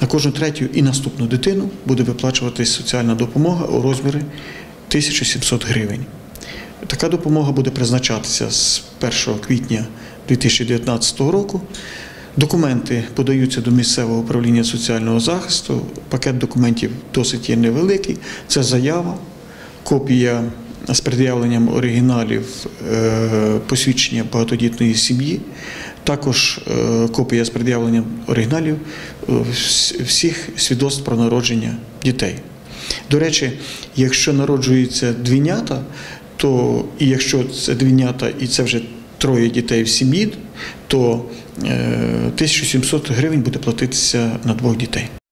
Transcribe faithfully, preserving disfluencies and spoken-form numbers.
на кожну третю і наступну дитину буде виплачуватись соціальна допомога у розмірі тисяча сімсот гривень. Така допомога буде призначатися з першого квітня дві тисячі дев'ятнадцятого року. Документи подаються до місцевого управління соціального захисту. Пакет документів досить є невеликий. Це заява, копія з пред'явленням оригіналів посвідчення багатодітної сім'ї, також копія з пред'явленням оригіналів всіх свідоцтв про народження дітей. До речі, якщо народжуються двійнята, то і якщо це двійнята і це вже троє дітей в сім'ї, то тисяча сімсот гривень буде платитися на двох дітей.